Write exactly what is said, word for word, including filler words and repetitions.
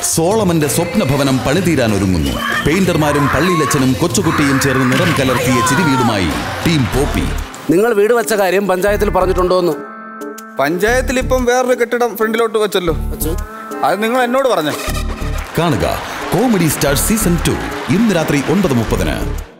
സോളമന്റെ സ്വപ്നഭവനം പണിതീരാൻ ഒരുങ്ങുന്നു. പെയിന്റർമാരും പള്ളിയിലച്ഛനും കൊച്ചുകുട്ടിയും ചേർന്ന് നിറം കലർത്തിയ ചിരിവീടുമായി ടീം പോപ്പി. നിങ്ങൾ വീട് വെച്ച കാര്യം പഞ്ചായത്തിൽ പറഞ്ഞിട്ടുണ്ടോന്ന്? പഞ്ചായത്തിൽ ഇപ്പം വേറൊരു കെട്ടിടം ഫ്രണ്ടിലോട്ട് വെച്ചല്ലോ. അത് നിങ്ങൾ എന്നോട് പറഞ്ഞു. കാണുക കോമഡി സ്റ്റാർ സീസൺ ടു ഇന്ന് രാത്രി ഒൻപത് മുപ്പതിന്.